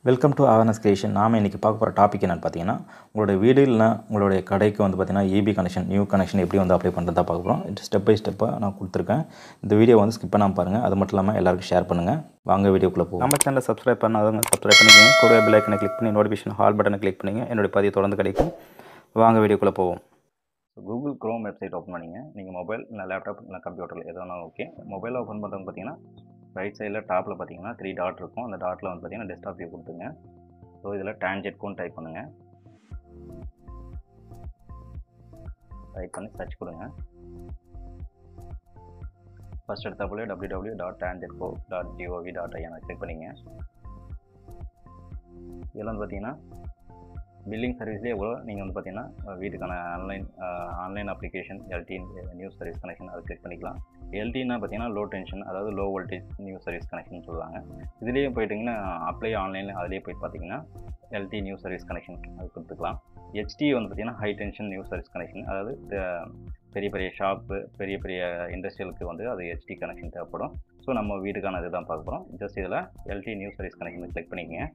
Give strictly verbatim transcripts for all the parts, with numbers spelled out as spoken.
Welcome to awareness creation. நாம் இன்றைக்கி பார்க்க போகிற டாபிக் என்னென்னு பார்த்தீங்கன்னா, உங்களுடைய வீடு இல்லைனா உங்களுடைய கடைக்கு வந்து பார்த்தீங்கன்னா ஈபி கனெக்ஷன் நியூ கனெக்ஷன் எப்படி வந்து அப்ளை பண்ணுறதா பார்க்க போகிறோம். இது ஸ்டெப் பை ஸ்டெப்பாக நான் கொடுத்துருக்கேன். இந்த வீடியோ வந்து ஸ்கிப் பண்ணாமல் பாருங்கள். அது மட்டும் இல்லாமல் எல்லாருக்கும் ஷேர் பண்ணுங்கள். வாங்க வீடியோக்குள்ளே போகும். நம்ம சேனலை சப்ஸ்கிரைப் பண்ணாதவங்க சப்ஸ்கிரைப் பண்ணிக்கோங்க. கூட பெல் ஐக்கனை கிளிக் பண்ணி நோட்டிஃபிகேஷன் ஹால் பட்டனை கிளிக் பண்ணிங்க. என்னுடைய பதிவு தொடர்ந்து கிடைக்கும். வாங்க வீடியோக்குள்ளே போவோம். கூகுள் க்ரோம் வெப்சைட் ஓப்பன் பண்ணிங்க. நீங்கள் மொபைல் இல்லை லேப்டாப் இல்லை கம்ப்யூட்டரில் எது வேணாலும் ஓகே. மொபைலில் ஓப்பன் பண்ணுறவங்க பார்த்தீங்கன்னா ரைட் சைடில் டாப்பில் பார்த்தீங்கன்னா த்ரீ டாட் இருக்கும். அந்த டாட்டில் வந்து பார்த்தீங்கன்னா டெஸ்க்டாப் வியூ கொடுத்துங்க. ஸோ இதில் டான்ஜெட்கோன்னு டைப் பண்ணுங்கள். டைப் பண்ணி சர்ச் கொடுங்க. ஃபஸ்ட் எடுத்தாப்புல W W dot TANGEDCO dot G O V dot I N click பண்ணிங்க. இதில் வந்து பார்த்தீங்கன்னா பில்லிங் சர்வீஸ்லேயே எவ்வளோ நீங்கள் வந்து பார்த்தீங்கன்னா வீட்டுக்கான online online application L T new service connection அதை கிளிக் பண்ணிக்கலாம். எல்டின்னா பார்த்தீங்கன்னா லோ டென்ஷன், அதாவது low voltage new service connection சொல்லுவாங்க. இதுலேயே போயிட்டிங்கன்னா அப்ளை ஆன்லைனில் அதிலே போய்ட்டு பார்த்தீங்கன்னா எல்டி நியூஸ் சர்வீஸ் கனெக்ஷன் அது கொடுத்துக்கலாம். ஹெச்டி வந்து பார்த்தீங்கன்னா high tension new service connection, அதாவது பெரிய பெரிய ஷாப்பு பெரிய பெரிய இண்டஸ்ட்ரியலுக்கு வந்து அது ஹெச்டி கனெக்ஷன் தேவைப்படும். ஸோ நம்ம வீட்டுக்கான இது தான் பார்க்க போகிறோம். ஜஸ்ட் இதில் L T new service connection click பண்ணிக்கங்க.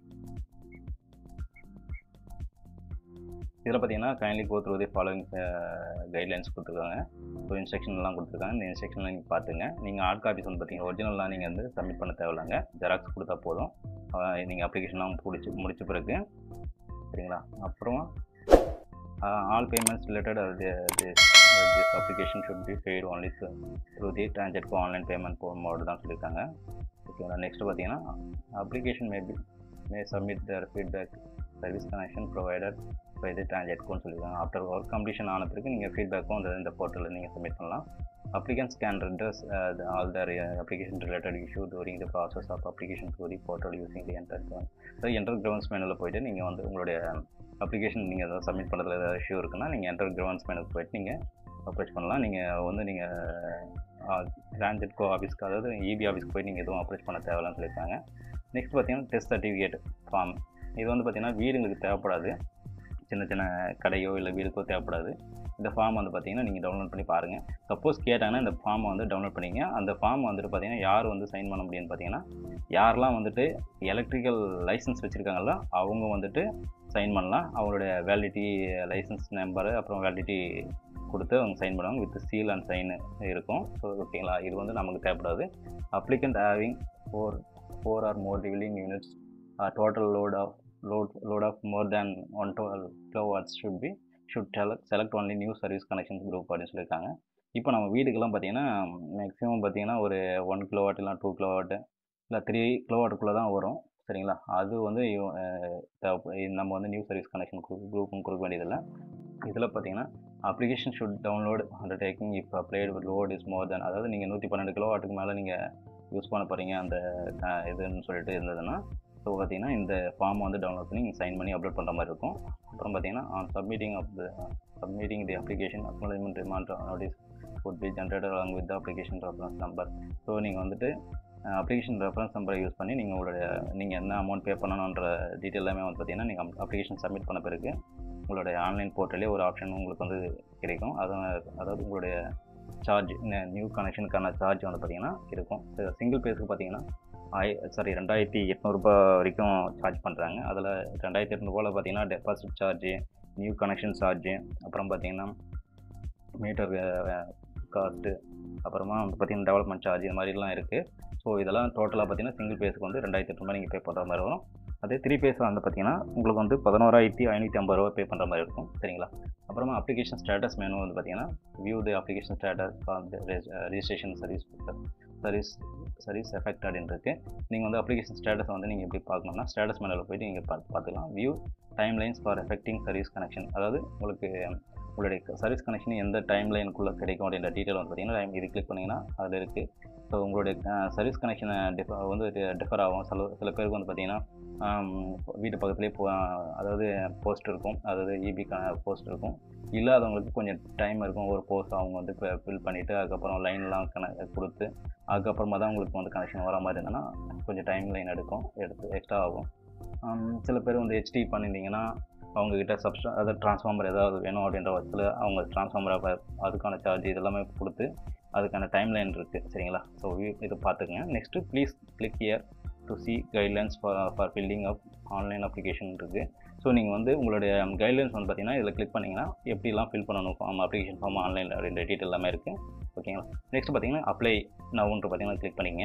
இதில் பார்த்தீங்கன்னா kindly go through the following guidelines கொடுத்துருக்காங்க. ஸோ இன்ஸ்ட்ரக்ஷன்லாம் கொடுத்துருக்காங்க. இந்த இன்ஸ்ட்ரக்ஷன்லாம் நீங்கள் பார்த்துங்க. நீங்கள் ஹார்ட் காப்பீஸ் வந்து பார்த்தீங்கன்னா ஒரிஜினல்லாம் நீங்கள் வந்து சப்மிட் பண்ண தேவையில்லைங்க. ஜெராக்ஸ் கொடுத்தா போதும். நீங்கள் அப்ளிகேஷன்லாம் முடிச்சு முடிச்ச பிறகு சரிங்களா. அப்புறம் all payments related this application should be paid only through the TANGEDCO online payment mode தான் சொல்லியிருக்காங்க. ஓகேங்களா. நெக்ஸ்ட் பார்த்தீங்கன்னா application may be may submit their feedback service connection provider by the டான்ஜெட்கோன்னு சொல்லியிருக்காங்க. ஆஃப்டர் ஒர்க் கம்ப்ளீஷன் ஆன பிறகு நீங்கள் ஃபீட்பேக்கும் அந்த இந்த போர்ட்டலில் நீங்கள் சப்மிட் பண்ணலாம். Applicants can redress all their application related issue during the process of application through the portal using the enter so enter grievance மேனுவில் போய்ட்டு நீங்கள் வந்து உங்களுடைய அப்ளிகேஷன் நீங்கள் எதாவது சப்மிட் பண்ணுறதுல ஏதாவது இஷ்யூ இருக்குன்னா நீங்கள் என்டர் கிரவன்ஸ் மேனுக்கு போய்ட்டு நீங்கள் அப்ரோச் பண்ணலாம். நீங்கள் வந்து நீங்கள் டான்ஜெட்கோ ஆஃபீஸ்க்கு, அதாவது இபி ஆஃபீஸ்க்கு போய்ட்டு நீங்கள் எதுவும் அப்ரோச் பண்ண தேவையில்லைன்னு சொல்லியிருக்காங்க. நெக்ஸ்ட் பார்த்தீங்கன்னா டெஸ்ட் சர்டிஃபிகேட் ஃபார்ம். இது வந்து பார்த்திங்கன்னா வீடுங்களுக்கு தேவைப்படாது, சின்ன சின்ன கடையோ இல்லை வீடுக்கோ தேவைப்படாது. இந்த ஃபார்ம் வந்து பார்த்திங்கன்னா நீங்கள் டவுன்லோட் பண்ணி பாருங்கள். சப்போஸ் கேட்டாங்கன்னா இந்த ஃபார்மை வந்து டவுன்லோட் பண்ணிங்க. அந்த ஃபார்ம் வந்துட்டு பார்த்திங்கன்னா யார் வந்து சைன் பண்ண முடியும்னு பார்த்தீங்கன்னா யாரெல்லாம் வந்துட்டு எலக்ட்ரிக்கல் லைசன்ஸ் வச்சுருக்காங்களோ அவங்க வந்துட்டு சைன் பண்ணலாம். அவங்களுடைய வேலிடிட்டி லைசன்ஸ் நம்பரு அப்புறம் வேலிடிட்டி கொடுத்து அவங்க சைன் பண்ணுவாங்க. வித் சீல் அண்ட் சைன் இருக்கும். ஸோ ஓகேங்களா. இது வந்து நமக்கு தேவைப்படாது. Applicant having four four or more dwelling units total load of load load of more than one kilowatts should be should select only new service connections group அப்படின்னு சொல்லியிருக்காங்க. இப்போ நம்ம வீடுக்கெல்லாம் பார்த்தீங்கன்னா மேக்ஸிமம் பார்த்தீங்கன்னா ஒரு ஒன் கிலோவாட் இல்லை டூ கிலோவாட்டு இல்லை three கிலோவாட்டுக்குள்ளே தான் வரும். சரிங்களா. அது வந்து நம்ம வந்து நியூ சர்வீஸ் கனெக்ஷன் குரூப்பும் கொடுக்க வேண்டியதில்லை. இதில் பார்த்தீங்கன்னா application should download undertaking if applied load is more then, அதாவது நீங்கள் நூற்றி பன்னெண்டு கிலோவாட்டுக்கு மேலே நீங்கள் யூஸ் பண்ண போகிறீங்க அந்த இதுன்னு சொல்லிட்டு இருந்ததுன்னா ஸோ பார்த்தீங்கன்னா இந்த ஃபார்ம் வந்து டவுன்லோட் பண்ணி நீங்கள் சைன் பண்ணி அப்லோட் பண்ணுற மாதிரி இருக்கும். அப்புறம் பார்த்தீங்கன்னா on submitting of the submitting the application acknowledgement remand notice would be generated along with the application reference number. So நீங்கள் வந்துட்டு அப்ளிகேஷன் ரெஃபரன்ஸ் நம்பரை யூஸ் பண்ணி நீங்கள் உங்களுடைய நீங்கள் என்ன அமௌண்ட் பே பண்ணணுன்ற டீட்டெயில் எல்லாமே வந்து பார்த்தீங்கன்னா நீங்கள் அப்ளிகேஷன் சப்மிட் பண்ண பிறகு உங்களுடைய ஆன்லைன் போர்ட்டலே ஒரு ஆப்ஷன் உங்களுக்கு வந்து கிடைக்கும். அது அதாவது உங்களுடைய சார்ஜ் நியூ கனெக்ஷனுக்கான சார்ஜ் வந்து பார்த்தீங்கன்னா இருக்கும். சிங்கிள் பேஸுக்கு பார்த்தீங்கன்னா ஆய் சாரி ரெண்டாயிரத்தி எட்நூறுபா வரைக்கும் சார்ஜ் பண்ணுறாங்க. அதில் ரெண்டாயிரத்தி எட்நூறுபாவில் பார்த்தீங்கன்னா deposit charge, new connection charge, அப்புறம் பார்த்தீங்கன்னா மீட்டர் காஸ்ட்டு, அப்புறமா வந்து பார்த்திங்கன்னா டெவலப்மெண்ட் சார்ஜ், இது மாதிரிலாம் இருக்குது. ஸோ இதெல்லாம் டோட்டலாக பார்த்தீங்கன்னா சிங்கிள் பேஸுக்கு வந்து ரெண்டாயிரத்தி எட்நூறுபா நீங்கள் பே பண்ணுற மாதிரி வரும். அதே த்ரீ பேஸ் வந்து பார்த்திங்கன்னா உங்களுக்கு வந்து பதினோராயிரத்தி ஐநூற்றி ஐம்பது ரூபா பே பண்ணுற மாதிரி இருக்கும். சரிங்களா. அப்புறமா அப்ளிகேஷன் ஸ்டேட்டஸ் மெனு வந்து பார்த்திங்கன்னா view the application status for registration service service service எஃபெக்டட்னு இருக்குது. நீங்கள் வந்து அப்ளிகேஷன் ஸ்டேட்டஸ் வந்து நீங்கள் எப்படி பார்க்கணும்னா ஸ்டேட்டஸ் மெனுவில் போய்ட்டு நீங்கள் பார்த்து பார்த்துக்கலாம். View timelines for effecting service connection, அதாவது உங்களுக்கு உங்களுடைய சர்வீஸ் கனெக்ஷன் எந்த டைம் லைனுக்குள்ளே கிடைக்கும் அப்படின்ற டீட்டெயில் வந்து பார்த்திங்கன்னா இது கிளிக் பண்ணிங்கன்னா அதில் இருக்குது. ஸோ உங்களுடைய சர்வீஸ் கனெக்ஷனை டிஃப வந்து டிஃபர் ஆகும். சில சில பேருக்கு வந்து பார்த்திங்கன்னா வீட்டு பக்கத்துலேயே போ அதாவது போஸ்ட் இருக்கும், அதாவது இபி போஸ்ட் இருக்கும். இல்லாதவங்களுக்கு கொஞ்சம் டைம் இருக்கும். ஒரு போஸ்ட் அவங்க வந்து இப்போ ஃபில் பண்ணிவிட்டு அதுக்கப்புறம் லைன்லாம் கன கொடுத்து அதுக்கப்புறமா தான் உங்களுக்கு வந்து கனெக்ஷன் வர மாதிரி இருந்ததுன்னா கொஞ்சம் டைம் லைன் எடுக்கும், எடுத்து எக்ஸ்ட்ரா ஆகும். சில பேர் வந்து ஹெச்டி பண்ணியிருந்தீங்கன்னா அவங்கக்கிட்ட சப்ஸ்ட்ரா அதாவது ட்ரான்ஸ்ஃபார்மர் ஏதாவது வேணும் அப்படின்ற பட்சத்தில் அவங்க ட்ரான்ஸ்ஃபார்மரை அதுக்கான சார்ஜ் இதெல்லாமே கொடுத்து அதுக்கான டைம் லைன் இருக்குது. சரிங்களா. ஸோ இதை பார்த்துக்குங்க. Next please click here to see guidelines for for filling up online application இருக்குது. ஸோ நீங்கள் வந்து உங்களுடைய கைட்லைன்ஸ் வந்து பார்த்தீங்கன்னா இதில் கிளிக் பண்ணிங்கன்னா எப்படிலாம் ஃபில் பண்ணணும் ஃபார்ம் அப்ளிகேஷன் ஃபார்ம் ஆன்லைனில் அப்படின்ற டீட்டெயில் எல்லாமே இருக்குது. ஓகேங்களா. நெக்ஸ்ட் பார்த்தீங்கன்னா அப்ளை நவுன்று பார்த்தீங்கன்னா கிளிக் பண்ணிங்க.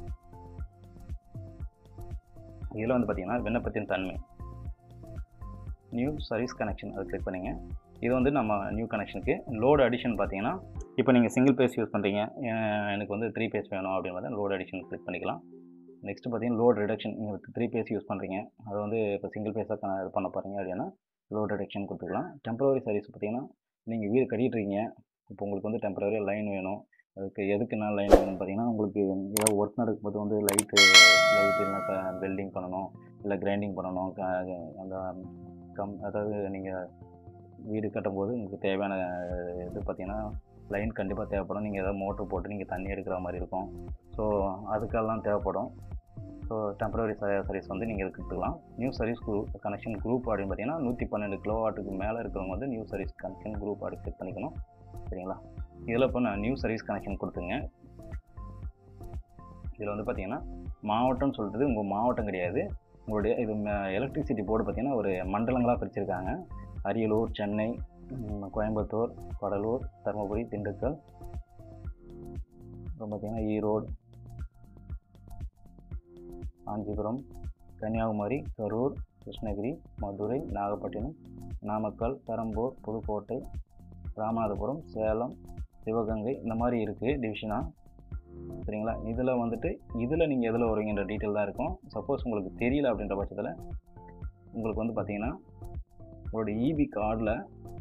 இதில் வந்து பார்த்தீங்கன்னா விண்ணப்பத்தின் தன்மை நியூ சர்வீஸ் கனெக்ஷன் அது கிளிக் பண்ணிங்க. இது வந்து நம்ம நியூ கனெக்ஷனுக்கு லோடு அடிஷன் பார்த்தீங்கன்னா இப்போ நீங்கள் சிங்கிள் பேஸ் யூஸ் பண்ணுறீங்க, எனக்கு வந்து த்ரீ பேஸ் வேணும் அப்படின்னு பார்த்தா லோடு அடிஷன் கிளிக் பண்ணிக்கலாம். நெக்ஸ்ட் பார்த்தீங்கன்னா லோட் ரிடக்ஷன், நீங்கள் த்ரீ பேஸ் யூஸ் பண்ணுறீங்க, அது வந்து இப்போ சிங்கிள் பேஸாக இது பண்ண போகிறீங்க அப்படின்னா லோட் ரிடக்ஷன் கொடுத்துக்கலாம். டெம்பரரி சர்வீஸ் பார்த்தீங்கன்னா நீங்கள் வீடு கட்டிட்டுருக்கீங்க, இப்போ உங்களுக்கு வந்து டெம்பரரி லைன் வேணும். அதுக்கு எதுக்குன்னா லைன் வேணும்னு பார்த்தீங்கன்னா உங்களுக்கு ஏதாவது ஒர்க் நடக்கும்போது வந்து லைட்டு லைட் இல்லைனா வெல்டிங் பண்ணணும், இல்லை கிரைண்டிங் பண்ணணும், அந்த கம் அதாவது நீங்கள் வீடு கட்டும்போது உங்களுக்கு தேவையான இது பார்த்தீங்கன்னா லைன் கண்டிப்பாக தேவைப்படும். நீங்கள் எதாவது மோட்ரு போட்டு நீங்கள் தண்ணி எடுக்கிற மாதிரி இருக்கும். ஸோ அதுக்கெல்லாம் தேவைப்படும். ஸோ டெம்பரரி சர்வீஸ் வந்து நீங்கள் எடுத்துக்கலாம். New service group connection group அப்படின்னு பார்த்தீங்கன்னா நூற்றி பன்னெண்டு கிலோ வாட்டுக்கு மேலே இருக்கிறவங்க வந்து நியூ சர்வீஸ் கனெக்ஷன் குரூப் அப்படி செட் பண்ணிக்கணும். சரிங்களா. இதில் இப்போ நான் நியூ சர்வீஸ் கனெக்ஷன் கொடுத்துங்க. இதில் வந்து பார்த்தீங்கன்னா மாவட்டம்னு சொல்கிறது உங்கள் மாவட்டம் கிடையாது, உங்களுடைய இது எலக்ட்ரிசிட்டி போர்டு பார்த்தீங்கன்னா ஒரு மண்டலங்களாக பிரிச்சிருக்காங்க. அரியலூர், சென்னை, கோயம்புத்தூர், கடலூர், தருமபுரி, திண்டுக்கல், அப்புறம் பார்த்தீங்கன்னா ஈரோடு, காஞ்சிபுரம், கன்னியாகுமரி, கரூர், கிருஷ்ணகிரி, மதுரை, நாகப்பட்டினம், நாமக்கல், பெரம்பூர், புதுக்கோட்டை, ராமநாதபுரம், சேலம், சிவகங்கை இந்த மாதிரி இருக்குது டிவிஷனாக. சரிங்களா. இதில் வந்துட்டு இதில் நீங்கள் எதில் வருவீங்கன்ற டீட்டெயில் தான் இருக்கும். சப்போஸ் உங்களுக்கு தெரியல அப்படின்ற பட்சத்தில் உங்களுக்கு வந்து பார்த்தீங்கன்னா உங்களோட இபி கார்டில்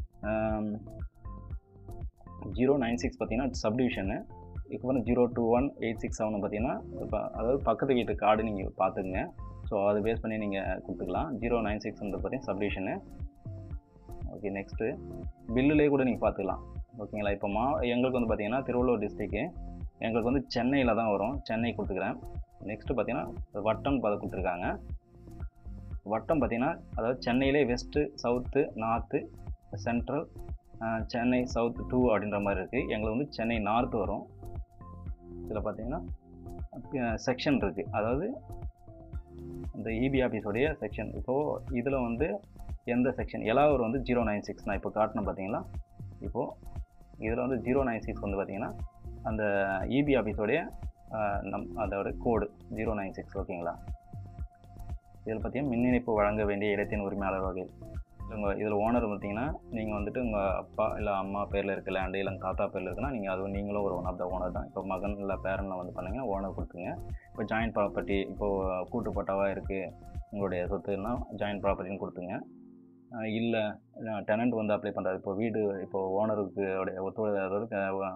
ஜீரோ நைன் சிக்ஸ் பார்த்தீங்கன்னா சப்டிவிஷனு, இப்போ வந்து zero two one eight six seven பார்த்தீங்கன்னா இப்போ அதாவது பக்கத்து வீட்டு கார்டு நீங்கள் பார்த்துக்குங்க. ஸோ அதை பேஸ் பண்ணி நீங்கள் கொடுத்துக்கலாம். ஜீரோ நைன் சிக்ஸ் வந்து பார்த்தீங்கன்னா சப்டிவிஷனு. ஓகே. நெக்ஸ்ட்டு பில்லுலேயே கூட நீங்கள் பார்த்துக்கலாம். ஓகேங்களா. இப்போ மா எங்களுக்கு வந்து பார்த்தீங்கன்னா திருவள்ளூர் டிஸ்ட்ரிக்கு, எங்களுக்கு வந்து சென்னையில் தான் வரும், சென்னை கொடுத்துக்கிறேன். நெக்ஸ்ட்டு பார்த்தீங்கன்னா வட்டம் பார்த்து கொடுத்துருக்காங்க. வட்டம் பார்த்தீங்கன்னா அதாவது சென்னையிலே west, south, north, central, Chennai south two அப்படின்ற மாதிரி இருக்குது. எங்களுக்கு வந்து சென்னை நார்த்து வரும். இதில் பார்த்தீங்கன்னா செக்ஷன் இருக்குது, அதாவது இந்த இபி ஆஃபீஸோடைய செக்ஷன். இப்போது இதில் வந்து எந்த செக்ஷன் எல்லாரும் வந்து ஜீரோ நைன் சிக்ஸ் நான் இப்போ காட்டணும் பார்த்தீங்களா. இப்போது இதில் வந்து ஜீரோ நைன் சிக்ஸ் வந்து பார்த்தீங்கன்னா அந்த இபி ஆஃபீஸோடைய நம் அதோட கோடு ஜீரோ நைன் சிக்ஸ். ஓகேங்களா. இதில் பார்த்தீங்கன்னா மின் இணைப்பு வழங்க வேண்டிய இடத்தின் உரிமையாளர் வகை. உங்கள் இதில் ஓனர் பார்த்தீங்கன்னா நீங்கள் வந்துட்டு உங்கள் அப்பா இல்லை அம்மா பேரில் இருக்க லேண்டு இல்லை தாத்தா பேரில் இருக்குன்னா நீங்கள் அது நீங்களும் ஒரு ஒன் ஆஃப் த ஓனர் தான். இப்போ மகன் இல்லை பேரனில் வந்து பண்ணிங்கன்னா ஓனர் கொடுத்துங்க. இப்போ ஜாயின்ட் ப்ராப்பர்ட்டி இப்போது கூட்டு பட்டாவாக இருக்குது உங்களுடைய சொத்துன்னா ஜாயின்ட் ப்ராப்பர்ட்டின்னு கொடுத்துங்க. இல்லை டெனண்ட் வந்து அப்ளை பண்ணுறாரு, இப்போ வீடு இப்போது ஓனருக்கு ஒத்துழைப்பு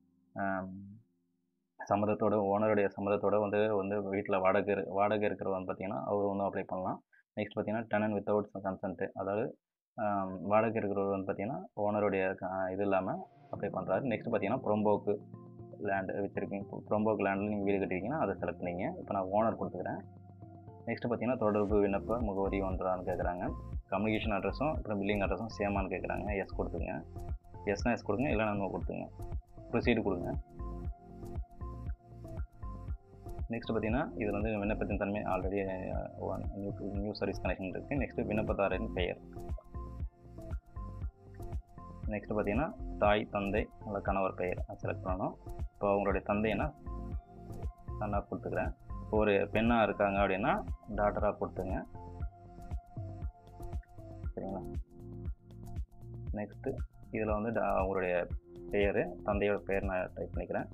சம்மதத்தோட ஓனருடைய சம்மதத்தோடு வந்து வந்து வீட்டில் வாடகை வாடகை இருக்கிறவங்க பார்த்தீங்கன்னா அவர் வந்து அப்ளை பண்ணலாம். நெக்ஸ்ட் பார்த்தீங்கன்னா டெனன்ட் வித்தவுட் கன்சென்ட்டு, அதாவது வாடகை இருக்கிறவர் வந்து பார்த்தீங்கன்னா ஓனருடைய இது இல்லாமல் அப்ளை பண்ணுறாரு. நெக்ஸ்ட் பார்த்தீங்கன்னா புறம்போக்கு லேண்டு வச்சுருக்கீங்க, புறம்போக்கு லேண்டில் நீங்கள் வீடு கட்டிருக்கீங்கன்னா அதை செலக்ட் பண்ணிங்க. இப்போ நான் ஓனர் கொடுத்துக்கிறேன். நெக்ஸ்ட் பார்த்தீங்கன்னா தொடர்பு விண்ணப்ப முகவரி ஒன்றான்னு கேட்குறாங்க. கம்யூனிகேஷன் அட்ரஸும் அப்புறம் பில்லிங் அட்ரஸும் சேமான்னு கேட்குறாங்க. எஸ் கொடுத்துங்க. எஸ்னா எஸ் கொடுங்க, இல்லை நம்ம கொடுத்துங்க. ப்ரொசீடு கொடுங்க. நெக்ஸ்ட் பார்த்தீங்கன்னா இதில் வந்து விண்ணப்பத்தின் தன்மை already new new service connection இருக்குது. நெக்ஸ்ட்டு விண்ணப்பதாரின் பெயர். நெக்ஸ்ட் பார்த்தீங்கன்னா தாய், தந்தை, உங்களோட கணவர் பெயர் செலக்ட் பண்ணணும். இப்போ அவங்களுடைய தந்தைன்னா சன்னாக கொடுத்துக்கிறேன். இப்போ ஒரு பெண்ணாக இருக்காங்க அப்படின்னா டாட்டராக கொடுத்துங்க. சரிங்களா. நெக்ஸ்ட்டு இதில் வந்து அவங்களுடைய பெயர், தந்தையோட பெயர் நான் டைப் பண்ணிக்கிறேன்.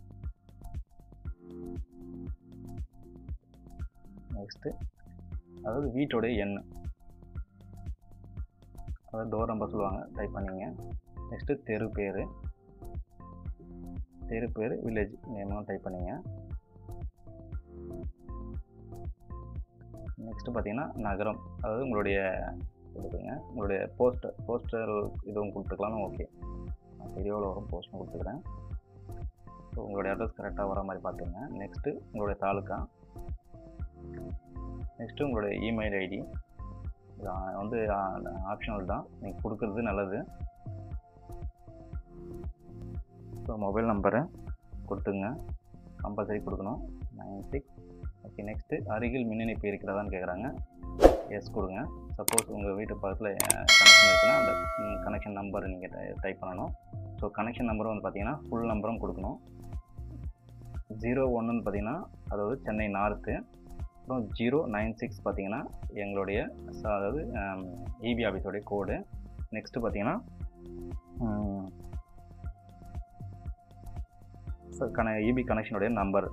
நெக்ஸ்ட்டு அதாவது வீட்டோடைய எண், அதாவது டோர் நம்பர் சொல்லுவாங்க, டைப் பண்ணிங்க. நெக்ஸ்ட்டு தெரு பேர், தெரு பேர் வில்லேஜ் நேம்லாம் டைப் பண்ணிங்க. நெக்ஸ்ட்டு பார்த்தீங்கன்னா நகரம், அதாவது உங்களுடைய கொடுத்துங்க. உங்களுடைய போஸ்டர் போஸ்டர் இதுவும் கொடுத்துக்கலாம். ஓகே, நான் பெரியவில் வரும் போஸ்ட்டும் கொடுத்துக்கிறேன். ஸோ உங்களுடைய அட்ரஸ் கரெக்டாக வர மாதிரி பார்த்துங்க. நெக்ஸ்ட்டு உங்களுடைய தாலுக்கா. நெக்ஸ்ட்டு உங்களுடைய இமெயில் ஐடி வந்து ஆப்ஷனல் தான், நீங்கள் கொடுக்குறது நல்லது. ஸோ மொபைல் நம்பரை கொடுத்துங்க, கம்பல்சரி கொடுக்கணும். நைன் சிக்ஸ் ஓகே, நெக்ஸ்ட்டு அருகில் மின் இணைப்பு இருக்கிறதான்னு கேட்குறாங்க. எஸ் கொடுங்க. சப்போஸ் உங்கள் வீட்டு பக்கத்தில் கனெக்ஷன் இருக்குன்னா அந்த கனெக்ஷன் நம்பர் நீங்கள் டைப் பண்ணணும். ஸோ கனெக்ஷன் நம்பரும் வந்து பார்த்தீங்கன்னா ஃபுல் நம்பரும் கொடுக்கணும். ஜீரோ ஒன்றுன்னு பார்த்தீங்கன்னா அதாவது சென்னை நார்த்து. அப்புறம் ஜீரோ நைன் சிக்ஸ் பார்த்தீங்கன்னா எங்களுடைய அதாவது இபி ஆஃபீஸோடைய கோடு. நெக்ஸ்ட்டு பார்த்தீங்கன்னா கன இபி கனெக்ஷனுடைய நம்பர்.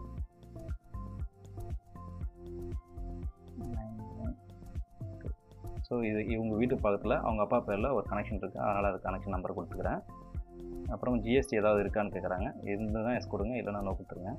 ஸோ இது இவங்க வீட்டு பக்கத்தில் அவங்க அப்பா பேரில் ஒரு கனெக்ஷன் இருக்குது, அதனால் அது கனெக்ஷன் நம்பர் கொடுத்துக்கிறேன். அப்புறம் ஜிஎஸ்டி ஏதாவது இருக்கான்னு கேட்குறாங்க. இருந்து தான் எஸ் கொடுங்க, இல்லைனா நோ கொடுத்துருங்க.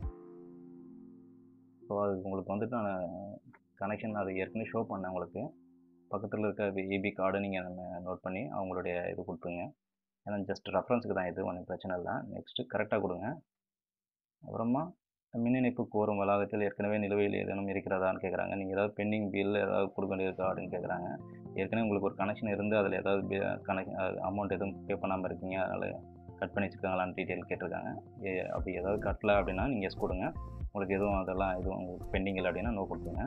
ஸோ அது உங்களுக்கு வந்துட்டு நான் கனெக்ஷன் அது ஏற்கனவே ஷோ பண்ணேன் உங்களுக்கு. பக்கத்தில் இருக்க இபி கார்டு நீங்கள் நோட் பண்ணி அவங்களுடைய இது கொடுத்துருங்க. ஏன்னா ஜஸ்ட் ரெஃபரன்ஸுக்கு தான், இது ஒன்றும் பிரச்சனை இல்லை. நெக்ஸ்ட்டு கரெக்டாக கொடுங்க. அப்புறமா மின் இணைப்பு கோரும் வளாகத்தில் ஏற்கனவே நிலுவையில் ஏதேனும் இருக்கிறதான்னு கேட்குறாங்க. நீங்கள் ஏதாவது பெண்டிங் பில் ஏதாவது கொடுக்க வேண்டியிருக்கா அப்படின்னு கேட்குறாங்க. ஏற்கனவே உங்களுக்கு ஒரு கனெக்ஷன் இருந்து அதில் ஏதாவது கனெக்ஷன் அமௌண்ட் எதுவும் பே பண்ணாமல் இருக்கீங்க, அதனால் கட் பண்ணி வச்சுருக்காங்களான்னு டீட்டெயில் கேட்டிருக்காங்க. ஏ அப்படி ஏதாவது கட்டலை அப்படின்னா நீங்கள் எஸ் கொடுங்க. உங்களுக்கு எதுவும் அதெல்லாம் எதுவும் உங்களுக்கு பெண்டிங் இல்லை அப்படின்னா நோ கொடுத்துங்க.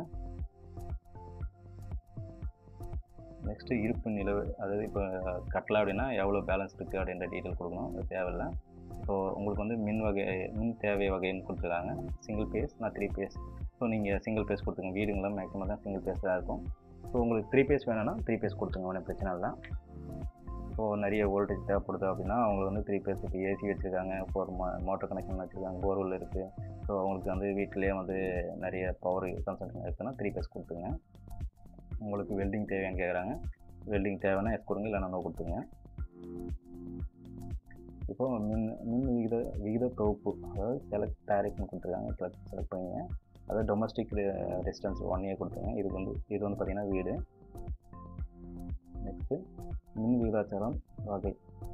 நெக்ஸ்ட்டு இருப்பு நிலவு, அதாவது இப்போ கட்டலை அப்படின்னா எவ்வளோ பேலன்ஸ் இருக்குது அப்படின்ற டீட்டெயில் கொடுக்கணும், அது தேவையில்லை. ஸோ உங்களுக்கு வந்து மின் வகை மின் தேவை வகைன்னு கொடுத்துருக்காங்க. சிங்கிள் பேஸ், நான் த்ரீ பேஸ். ஸோ நீங்கள் சிங்கிள் பேஸ் கொடுத்துங்க. வீடுங்களாம் மேக்ஸிமம் தான் சிங்கிள் பேஸ் தான் இருக்கும். ஸோ உங்களுக்கு த்ரீ பேஸ் வேணும்னா த்ரீ பேஸ் கொடுத்துங்க, ஒன்றும் பிரச்சனை இல்லை. ஸோ நிறைய வோல்டேஜ் தேவைப்படுது அப்படின்னா அவங்களுக்கு வந்து த்ரீ பேஸ் இப்போ ஏசி வச்சுருக்காங்க, ஃபோர் மோ மோட்டர் கனெக்ஷன் வச்சுருக்காங்க, போர்வெல் இருக்குது. ஸோ அவங்களுக்கு வந்து வீட்டிலே வந்து நிறைய பவர் கன்சம்ஷன் இருக்குன்னா த்ரீ பேஸ் கொடுத்துங்க. உங்களுக்கு வெல்டிங் தேவையான்னு கேட்குறாங்க. வெல்டிங் தேவைன்னா எஸ் கொடுங்க, இல்லைனா நோ கொடுத்துங்க. இப்போ மின் மின் விகித விகித தொகுப்பு, அதாவது செலக்ட் டைரக்ட்னு கொடுத்துருக்காங்க. செலக்ட் செலக்ட் பண்ணிங்க. அதாவது டொமஸ்டிக் ரெசிடென்ஸ் ஒன் இயர் கொடுத்துருங்க. இது வந்து இது வந்து பார்த்திங்கன்னா வீடு. நெக்ஸ்ட்டு மின் விகிதாச்சாரம் வகை,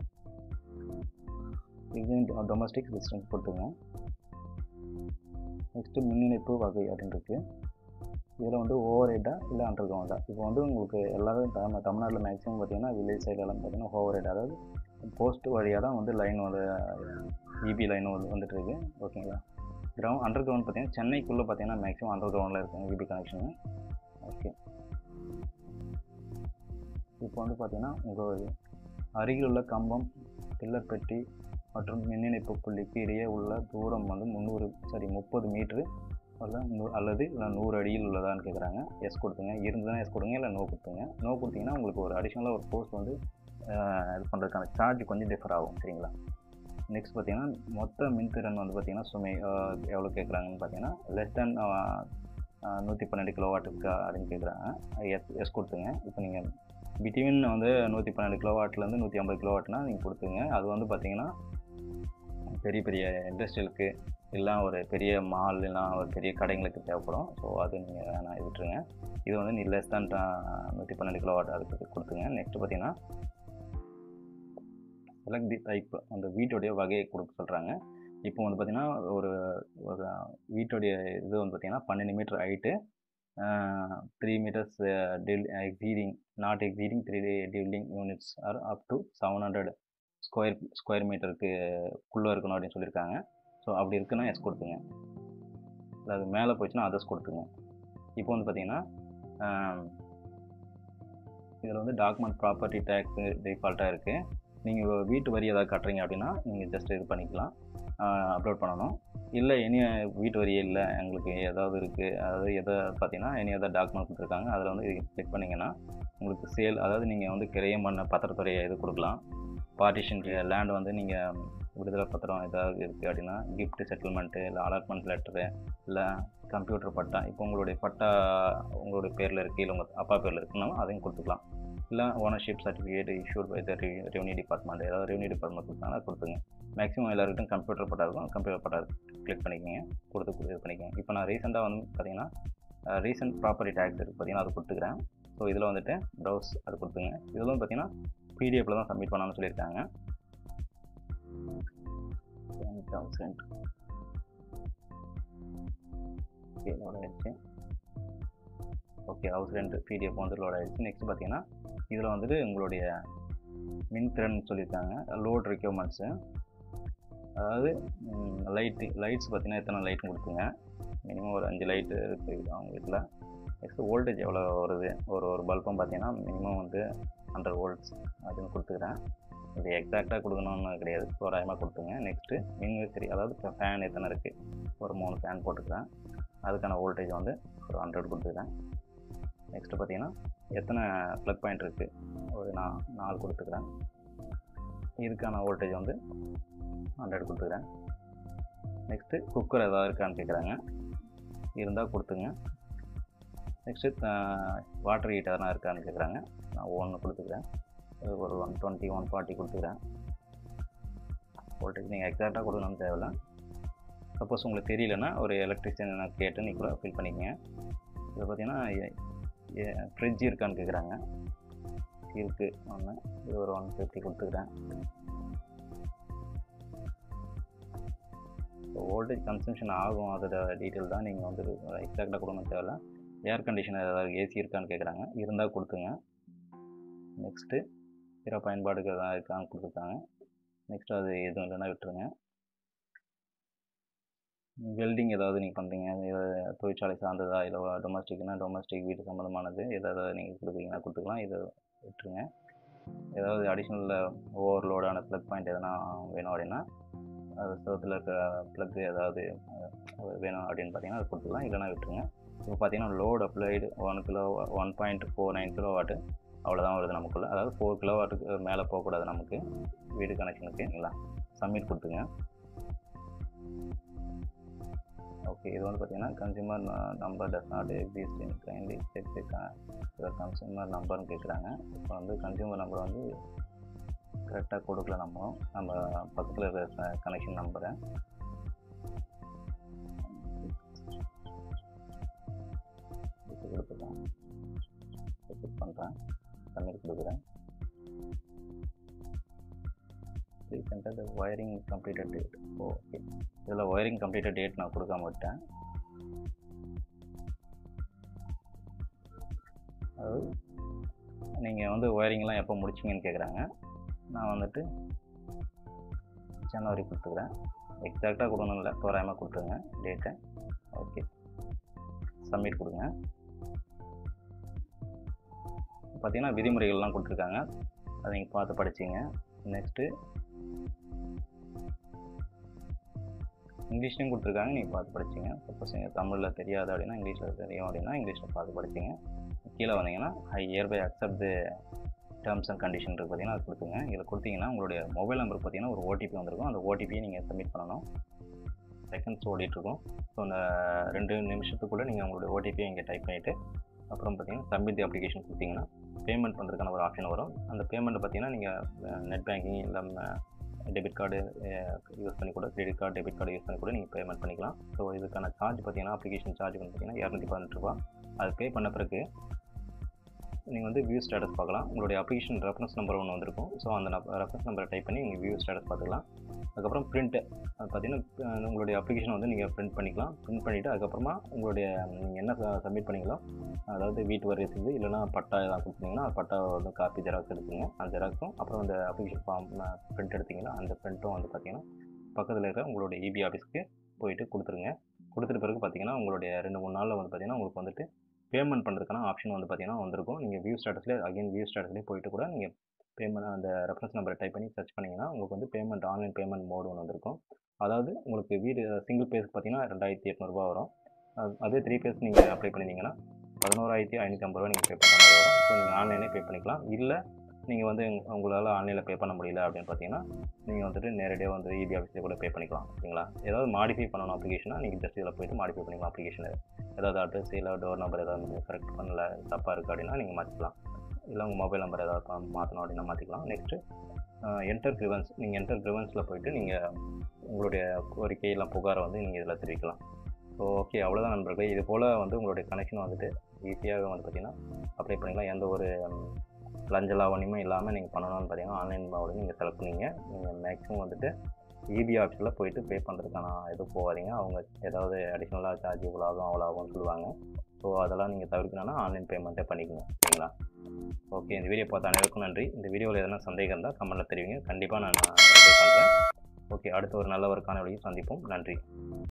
இது டொமஸ்டிக் ரெசிடென்ஸ் கொடுத்துருங்க. நெக்ஸ்ட்டு மின் இணைப்பு வகை அப்படின்ட்டு இதில் வந்து ஓவர் ஹெட்டா இல்லை அண்டர் கிரவுண்டா. இப்போ வந்து உங்களுக்கு எல்லாரும் நம்ம தமிழ்நாட்டில் மேக்ஸிமம் பார்த்திங்கன்னா வில்லேஜ் சைடெல்லாம் பார்த்திங்கன்னா ஓவர் ஹெட், அதாவது போஸ்ட் வழியாக தான் வந்து லைன் வந்து இபி லைன் வந்து வந்துட்டுருக்கு. ஓகேங்களா. கிரவுண்ட் அண்டர் கிரவுண்ட் பார்த்திங்கன்னா சென்னைக்குள்ளே பார்த்திங்கன்னா மேக்ஸிமம் அண்டர் கிரவுண்டில் இருக்குங்க இபி கனெக்ஷனு. ஓகே, இப்போ வந்து பார்த்திங்கன்னா உங்கள் அருகில் உள்ள கம்பம், பில்லர் பெட்டி மற்றும் மின் இணைப்பு புள்ளிக்கு இடையே உள்ள தூரம் வந்து முந்நூறு சாரி முப்பது மீட்ரு அல்லது இல்லை நூறு அடியில் உள்ளதான்னு கேட்குறாங்க. எஸ் கொடுத்துங்க. இருந்ததுன்னா எஸ் கொடுங்க, இல்லை நோ கொடுத்துங்க. நோ கொடுத்தீங்கன்னா உங்களுக்கு ஒரு அடிஷ்னலாக ஒரு போஸ்ட் வந்து இது பண்ணுறதுக்கான சார்ஜ் கொஞ்சம் டிஃபர் ஆகும். சரிங்களா. நெக்ஸ்ட் பார்த்தீங்கன்னா மொத்த மின்திறன் வந்து பார்த்திங்கன்னா சுமை எவ்வளோ கேட்குறாங்கன்னு பார்த்தீங்கன்னா லெஸ் தேன் நூற்றி பன்னெண்டு கிலோ வாட்டுக்கு அப்படின்னு கேட்குறாங்க. எஸ் எஸ் கொடுத்துங்க. இப்போ நீங்கள் பிட்வீன் வந்து நூற்றி பன்னெண்டு கிலோ வாட்லேருந்து நூற்றி ஐம்பது கிலோ வாட்னா நீங்கள் கொடுத்துங்க. அது வந்து பார்த்திங்கன்னா பெரிய பெரிய இண்டஸ்ட்ரியலுக்கு இல்லை ஒரு பெரிய மால் இல்லைனா ஒரு பெரிய கடைங்களுக்கு தேவைப்படும். ஸோ அது நீங்கள் வேணால் விட்டுருங்க. இது வந்து நீ லெஸ் தேன் நூற்றி பன்னெண்டு கிலோ வாட் அதுக்கு கொடுத்துங்க. நெக்ஸ்ட்டு பார்த்தீங்கன்னா செலக்ட் தி டைப், அந்த வீட்டுடைய வகையை கொடுக்க சொல்கிறாங்க. இப்போ வந்து பார்த்திங்கன்னா ஒரு ஒரு வீட்டுடைய இது வந்து பார்த்திங்கன்னா பன்னெண்டு meter height, three meters till exceeding not exceeding three dwelling units or up to seven hundred square square மீட்டருக்குள்ளே இருக்கணும் அப்படின்னு சொல்லியிருக்காங்க. ஸோ அப்படி இருக்குன்னா எஸ் கொடுத்துங்க. அது மேலே போச்சுன்னா அதர்ஸ் கொடுத்துங்க. இப்போ வந்து பார்த்திங்கன்னா இதில் வந்து டாக்குமெண்ட் ப்ராப்பர்ட்டி டேக்ஸு டிஃபால்ட்டாக இருக்குது. நீங்கள் வீட்டு வரி ஏதாவது கட்டுறீங்க அப்படின்னா நீங்கள் ஜஸ்ட் இது பண்ணிக்கலாம், அப்லோட் பண்ணணும். இல்லை இனி வீட்டு வரியே இல்லை எங்களுக்கு ஏதாவது இருக்குது, அதாவது எதை பார்த்தீங்கன்னா இனி எதாவது டாக்குமெண்ட் கொடுத்துருக்காங்க, அதில் வந்து கிளிக் பண்ணிங்கன்னா உங்களுக்கு சேல், அதாவது நீங்கள் வந்து கிரயம் பண்ண பத்திரத்துறையை இது கொடுக்கலாம். பார்ட்டிஷன் லேண்ட் வந்து நீங்கள் விடுதலை பத்திரம் ஏதாவது இருக்குது அப்படின்னா கிஃப்ட் செட்டில்மெண்ட்டு இல்லை அலாட்மெண்ட் லெட்டரு இல்லை கம்ப்யூட்டர் பட்டா, இப்போ உங்களுடைய பட்டா உங்களுடைய பேரில் இருக்குது இல்லை உங்கள் அப்பா பேரில் இருக்குன்னா அதையும் கொடுத்துக்கலாம். இல்லை ownership certificate issued by the revenue department, ஏதாவது ரெவன்யூ டிபார்ட்மெண்ட் கொடுத்தாங்கன்னா கொடுத்துங்க. மேக்ஸிமம் எல்லாருக்கிட்டும் கம்ப்யூட்டர் பட்டா இருக்கும், கம்ப்யூட்டர் பட்டா கிளிக் பண்ணிக்கோங்க, கொடுத்து இது பண்ணிக்கோங்க. இப்போ நான் ரீசெண்டாக வந்து பார்த்தீங்கன்னா ரீசெண்ட் ப்ராப்பர்ட்டி டேக்ஸ் இருக்குது பார்த்தீங்கன்னா அது கொடுத்துக்கிறேன். ஸோ இதில் வந்துட்டு ப்ரௌஸ் அது கொடுத்துங்க. இதில் வந்து பார்த்தீங்கன்னா பிடிஎஃப்பில் தான் சப்மிட் பண்ணாமல் சொல்லியிருக்காங்க. தௌசண்ட் ஓகே லோட் ஆகிடுச்சு. ஓகே ஹவுஸ் ரெண்ட் பிடிஎஃப் வந்து லோட் ஆகிடுச்சு. நெக்ஸ்ட் பார்த்தீங்கன்னா இதில் வந்துட்டு உங்களுடைய மின்திறன் சொல்லியிருக்காங்க, லோட் ரெக்யூர்மெண்ட்ஸு. அதாவது லைட்டு லைட்ஸ் பார்த்தீங்கன்னா எத்தனை லைட்னு கொடுத்துங்க. மினிமம் ஒரு அஞ்சு லைட்டு இருக்குது அவங்க வீட்டில். நெக்ஸ்ட்டு வோல்டேஜ் எவ்வளோ வருது, ஒரு ஒரு பல்பும் பார்த்தீங்கன்னா மினிமம் வந்து ஹண்ட்ரட் வோல்ட்ஸ் அப்படின்னு கொடுத்துக்கிறேன். இது எக்ஸாக்டாக கொடுக்கணும்னு கிடையாது, தோராயமாக கொடுத்துங்க. நெக்ஸ்ட்டு மின்விசிறி, அதாவது இப்போ ஃபேன் எத்தனை இருக்குது, ஒரு மூணு ஃபேன் போட்டுக்கிறேன். அதுக்கான வோல்டேஜ் வந்து ஒரு ஹண்ட்ரட் கொடுத்துக்கிறேன். நெக்ஸ்ட்டு பார்த்தீங்கன்னா எத்தனை ப்ளக் பாயிண்ட் இருக்குது, ஒரு நான் நாலு கொடுத்துக்கிறேன். இதுக்கான வோல்டேஜ் வந்து ஹண்ட்ரட் கொடுத்துக்கிறேன். நெக்ஸ்ட்டு குக்கர் எதாவது இருக்கான்னு கேட்குறாங்க, இருந்தால் கொடுத்துங்க. நெக்ஸ்ட்டு வாட்டர் ஹீட்டர் எதனா இருக்கான்னு கேட்குறாங்க, நான் ஒன்று கொடுத்துக்கிறேன். ஒரு ஒன் டுவெண்ட்டி ஒன் ஃபார்ட்டி கொடுத்துக்கிறேன். வோல்டேஜ் நீங்கள் எக்ஸாக்டாக கொடுக்கணும்னு தேவையில்ல. சப்போஸ் உங்களுக்கு தெரியலன்னா ஒரு எலக்ட்ரிஷியன் கேட்டு நீங்கள் கூட ஃபில் பண்ணிக்கங்க. இது பார்த்தீங்கன்னா ஃப்ரிட்ஜ் இருக்கான்னு கேட்குறாங்க, இருக்குது ஒன்று. இது ஒரு ஒன் ஃபிஃப்டி கொடுத்துக்கிறேன். ஸோ வோல்டேஜ் கன்சம்ஷன் ஆகும், அதோட டீட்டெயில் தான் நீங்கள் வந்து எக்ஸாக்டாக கொடுக்கணும் தேவையில்ல. ஏர் கண்டிஷனர் ஏதாவது ஏசி இருக்கான்னு கேட்குறாங்க, இருந்தால் கொடுத்துங்க. நெக்ஸ்ட்டு பிற பயன்பாடுகள் எதாவது இருக்கான்னு கொடுத்துருக்காங்க. நெக்ஸ்ட்டு அது எதுவும் இல்லைன்னா விட்டுருங்க. வெல்டிங் ஏதாவது நீங்கள் பண்ணுறீங்க, தொழிற்சாலை சார்ந்ததா, இல்லை டொமஸ்டிக்னா டொமஸ்டிக் வீட்டு சம்மந்தமானது எதாவது நீங்கள் கொடுக்குறீங்கன்னா கொடுத்துக்கலாம், இதை விட்டுருங்க. ஏதாவது அடிஷ்னல் ஓவர்லோடான ப்ளக் பாயிண்ட் எதனா வேணும் அப்படின்னா அது சவுத்தில் இருக்க ப்ளக் ஏதாவது வேணும் அப்படின்னு பார்த்தீங்கன்னா அது கொடுத்துக்கலாம், இல்லைனா விட்டுருங்க. இப்போ பார்த்தீங்கன்னா load applied one kilo one point four nine kilo watt அவ்வளோதான் வருது நமக்குள்ளே. அதாவது ஃபோர் கிலோ வாட்டுக்கு மேலே போகக்கூடாது நமக்கு வீடு கனெக்ஷனுக்கு. இல்லைங்களா, சப்மிட் கொடுத்துங்க. ஓகே, இது வந்து பார்த்தீங்கன்னா consumer number does not exist in kindly check your consumer நம்பர்னு கேட்குறாங்க. இப்போ வந்து கன்சியூமர் நம்பர் வந்து கரெக்டாக கொடுக்கல, நம்ம நம்ம பக்கத்தில் இருக்கிற கனெக்ஷன் நம்பரை. கொடுத்துக்கலாம், செக் பண்ணுறேன், சப்மிட் கொடுக்குறேன். ரீசெண்டாக ஒயரிங் கம்ப்ளீட்டட் டேட். ஓகே, இதில் ஒயரிங் கம்ப்ளீட்டட் டேட் நான் கொடுக்காம விட்டேன். அதாவது நீங்கள் வந்து ஒயரிங்லாம் எப்போ முடிச்சிங்கன்னு கேட்குறாங்க. நான் வந்துட்டு ஜனவரி கொடுத்துக்கிறேன். எக்ஸாக்டாக கொடுக்கணும் இல்லை, தோராயமாக கொடுத்துருங்க டேட்டை. ஓகே, சப்மிட் கொடுங்க. பார்த்தீங்கன்னா விதிமுறைகள்லாம் கொடுத்துருக்காங்க, அதை நீங்கள் பார்த்து படிச்சிங்க. நெக்ஸ்ட்டு இங்கிலீஷ்லையும் கொடுத்துருக்காங்க, நீங்கள் பார்த்து படிச்சிங்க. சப்போஸ் நீங்கள் தமிழில் தெரியாது அப்படின்னா இங்கிலீஷில் தெரியும் அப்படின்னா இங்கிலீஷில் பார்த்து படிச்சிங்க. கீழே வந்தீங்கன்னா I hereby accept the terms and condition இருக்குது பார்த்தீங்கன்னா அது கொடுத்துங்க. இதில் கொடுத்தீங்கன்னா உங்களுடைய மொபைல் நம்பருக்கு பார்த்தீங்கன்னா ஒரு ஓடிபி வந்திருக்கும், அந்த ஓடிபியை நீங்கள் சப்மிட் பண்ணணும். செகண்ட்ஸ் ஓடிட்டுருக்கும். ஸோ அந்த ரெண்டு நிமிஷத்துக்குள்ளே நீங்கள் உங்களுடைய ஓடிபியை இங்கே டைப் பண்ணிவிட்டு அப்புறம் பார்த்தீங்கன்னா சப்மிட் தி அப்ளிகேஷன் கொடுத்தீங்கன்னா பேமெண்ட் பண்ணுறதுக்கான ஒரு ஆப்ஷன் வரும். அந்த பேமெண்ட்டை பார்த்தீங்கன்னா நீங்கள் நெட் பேங்கிங் இல்லாமல் டெபிட் கார்டு யூஸ் பண்ணி கூட, credit card debit card use பண்ணி கூட நீங்கள் பேமெண்ட் பண்ணிக்கலாம். ஸோ இதுக்கான சார்ஜ் பார்த்தீங்கன்னா அப்ளிகேஷன் சார்ஜ் வந்து பார்த்தீங்கன்னா இரநூத்தி பதினெட்டு ரூபா. அது பே பண்ண பிறகு நீங்கள் வந்து வியூ ஸ்டேட்டஸ் பார்க்கலாம். உங்களுடைய அப்ளிகேஷன் ரெஃபரன்ஸ் நம்பர் ஒன்று வந்திருக்கும். ஸோ அந்த ரெஃபரன்ஸ் நம்பரை டைப் பண்ணி நீங்கள் வியூ ஸ்டேட்டஸ் பார்த்துக்கலாம். அதுக்கப்புறம் பிரிண்ட்டு, அது பார்த்தீங்கன்னா உங்களுடைய அப்ளிகேஷன் வந்து நீங்கள் பிரிண்ட் பண்ணிக்கலாம். பிரிண்ட் பண்ணிவிட்டு அதுக்கப்புறமா உங்களுடைய நீங்கள் என்ன சப்மிட் பண்ணிங்களோ, அதாவது வீட்டு வரி ரசீது இல்லைனா பட்டா எதாவது கொடுத்தீங்கன்னா பட்டா வந்து காப்பி ஜெராக்ஸ் எடுத்துங்க. அந்த ஜெராக்ஸும் அப்புறம் அந்த அப்ளிகேஷன் ஃபார்ம் பிரிண்ட் எடுத்தீங்கன்னா அந்த பிரிண்ட்டும் வந்து பார்த்தீங்கன்னா பக்கத்தில் இருக்கிற உங்களுடைய இபி ஆஃபீஸ்க்கு போயிட்டு கொடுத்துருங்க. கொடுத்துட்டு பிறகு பார்த்தீங்கன்னா உங்களுடைய ரெண்டு மூணு நாளில் வந்து பார்த்தீங்கன்னா உங்களுக்கு வந்துட்டு பேமெண்ட் பண்ணுறதுக்கான ஆப்ஷன் வந்து பார்த்தீங்கன்னா வந்திருக்கும். நீங்கள் வியூ ஸ்டேட்டஸ்லேயே அகைன் வியூ ஸ்டேட்டஸ்லேயே போயிட்டு கூட நீங்கள் பேமெண்ட் அந்த ரெஃபரன்ஸ் நம்பரை டைப் பண்ணி சர்ச் பண்ணிங்கன்னா உங்களுக்கு வந்து பேமெண்ட் ஆன்லைன் பேமெண்ட் மோடு ஒன்று வந்திருக்கும். அதாவது உங்களுக்கு வீடு சிங்கிள் பேஸ்க்கு பார்த்தீங்கன்னா ரெண்டாயிரத்தி எட்நூறுபா வரும். அதே த்ரீ பேஸ் நீங்கள் அப்ளை பண்ணியிருந்தீங்கன்னா பதினோராயிரத்தி ஐநூற்றி ஐம்பது ரூபா நீங்கள் பே பண்ணுற மாதிரி வரும். ஸோ நீங்கள் ஆன்லைனே பே பண்ணிக்கலாம். இல்லை நீங்கள் வந்து உங்களால் ஆன்லைனில் பே பண்ண முடியல அப்படின்னு பார்த்தீங்கன்னா நீங்கள் வந்துட்டு நேரடியாக வந்து இபி ஆஃபீஸில் கூட பே பண்ணிக்கலாம். சரிங்களா, ஏதாவது மாடிஃபை பண்ணணும் அப்ளிகேஷனாக நீங்கள் ஜஸ்ட் இதில் போய்ட்டு மாடிஃபை பண்ணிக்கலாம். அப்ளிகேஷனில் ஏதாவது அட்ரஸ் இல்லை டோர் நம்பர் ஏதாவது கரெக்ட் பண்ணல தப்பாக இருக்குது அப்படின்னா நீங்கள் மாற்றிக்கலாம். இல்லை உங்கள் மொபைல் நம்பர் ஏதாவது மாற்றணும் அப்படின்னா மாற்றிக்கலாம். நெக்ஸ்ட்டு என்டர் கிரிவன்ஸ், நீங்கள் என்டர் கிரிவன்ஸில் போய்ட்டு நீங்கள் உங்களுடைய கோரிக்கையெல்லாம் புகாரை வந்து நீங்கள் இதில் தெரிவிக்கலாம். ஸோ ஓகே, அவ்வளோதான் நண்பர்களே. இது போல் வந்து உங்களுடைய கனெக்ஷன் வந்துட்டு ஈஸியாக வந்து பார்த்திங்கன்னா அப்ளை பண்ணிக்கலாம். எந்த ஒரு லஞ்ச லாவணியுமே இல்லாமல் நீங்கள் பண்ணணும்னு பார்த்தீங்கன்னா ஆன்லைன் மோடு நீங்கள் செலக்ட் பண்ணிங்க. நீங்கள் மேக்ஸிமம் வந்துட்டு இபி ஆஃபீஸில் போயிட்டு பே பண்ணுறதுக்கான இது போகாதீங்க. அவங்க ஏதாவது அடிஷ்னலாக சார்ஜ் இவ்வளோ ஆகும் அவ்வளோ ஆகும்னு சொல்லுவாங்க. ஸோ அதெல்லாம் நீங்கள் தவிர்க்கணும்னா ஆன்லைன் பேமெண்ட்டே பண்ணிக்கணும். சரிங்களா, ஓகே. இந்த வீடியோ பார்த்த அனைவருக்கும் நன்றி. இந்த வீடியோவில் எதனா சந்தேகம் இருந்தால் கமெண்ட்டில் தெரிவிங்க. கண்டிப்பாக நான் ரிப்ளை பண்ணுறேன். ஓகே, அடுத்த ஒரு நல்ல ஒரு காணொளியில் சந்திப்போம். நன்றி.